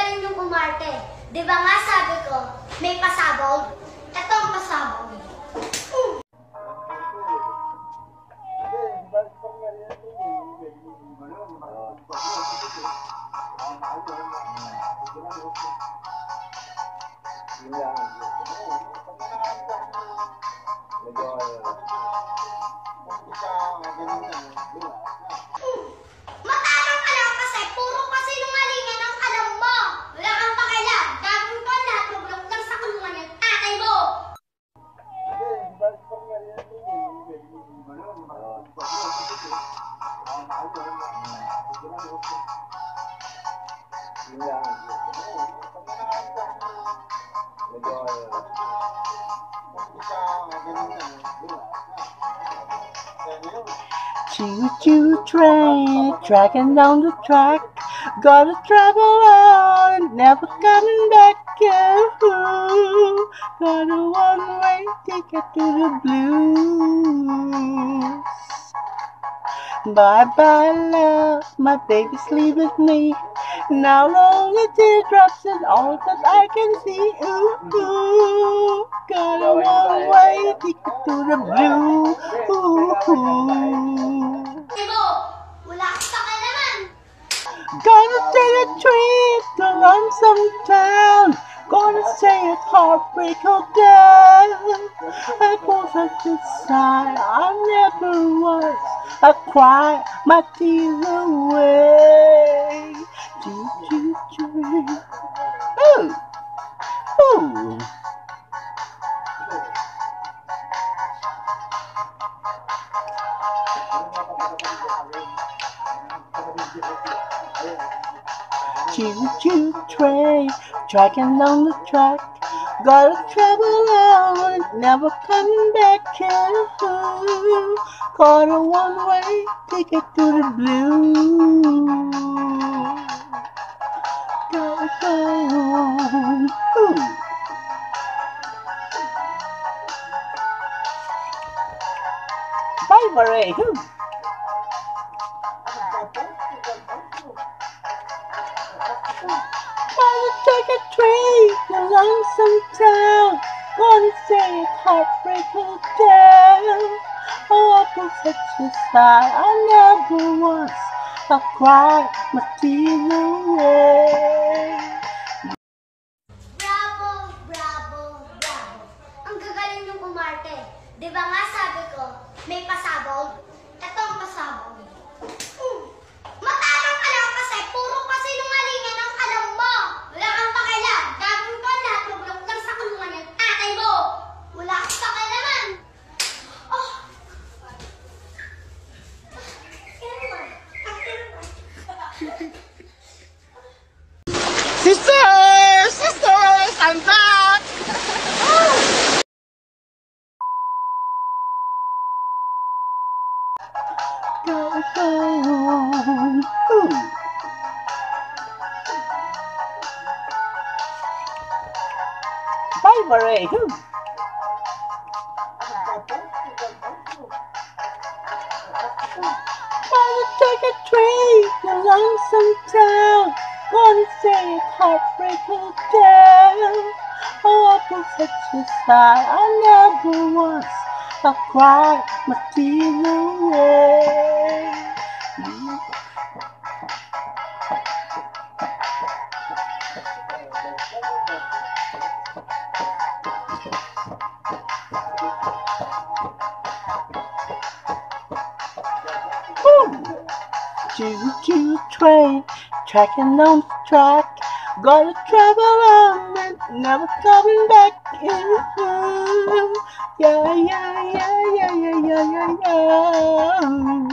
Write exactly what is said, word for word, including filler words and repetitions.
galing yung umarte. Di ba nga sabi ko, may pasabog? Ito ang pasabog. Mm. Matapang ka lang kasi, puro kasi nungalingan ang alam mo. Wala kang pakialam. Gagawin ko lahat, mablok lang sa kulungan yung tatay mo. Choo-choo train, tracking down the track. Gotta travel on, never coming back. Ooh, got a one-way ticket to the blues. Bye-bye, love, my baby's leaving me. Now only teardrops is all that I can see. Ooh, ooh, got a one-way ticket to the blues. Ooh, ooh. Wala kang pakialaman. Gonna take a trip to Lonesome Town. Gonna say it heartbreak down. I was at the side, I never was. I cry my tears away. Choo choo choo. Ooh, ooh. Choo-choo train, tracking down the track. Gotta travel on, never coming back. Ooh, caught a one-way ticket to the blues. Gotta go on. Ooh. Bye, Marie. Ooh. Gonna take a train to Lonesome Town. Gonna say it heartbreak down. Oh, I was such a side, I never was. I cried my tears away. Bravo, bravo, bravo. Ang gagaling yung umarte. Di ba nga sabi ko, may pasabog? Ito ang pasabog. Mm. Matapang ka lang kasi, puro kasi nungalingan ang alam mo. Wala kang pakialam. Gagawin ko lahat, mablok lang sa kulungan yung tatay mo. Wala kang pakialaman. Oh. Sisters! Sisters! I'm back! Gotta go on. Ooh. Bye, Marie. Ooh. Gonna take a train to Lonesome Town. Gonna say it heartbreak down. Oh, I was such a side, I never was. I cried my tears away. Choo-choo train, tracking on the track. Gotta travel on and never coming back. Ooh, yeah, yeah, yeah, yeah, yeah, yeah, yeah, yeah.